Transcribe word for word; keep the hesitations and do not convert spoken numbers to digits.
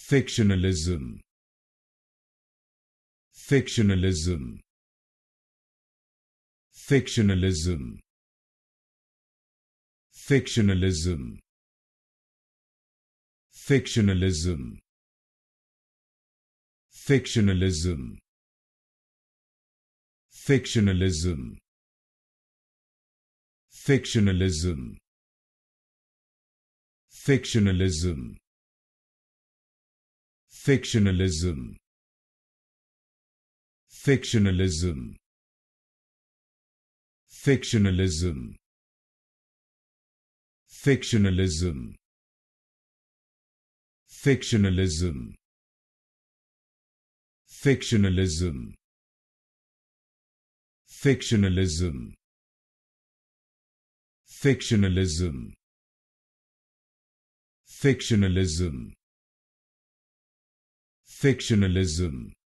Fictionalism. Fictionalism. Fictionalism. Fictionalism. Fictionalism. Fictionalism. Fictionalism. Fictionalism. Fictionalism. Fictionalism. Fictionalism. Fictionalism. Fictionalism. Fictionalism. Fictionalism. Fictionalism. Fictionalism. Fictionalism. Fictionalism.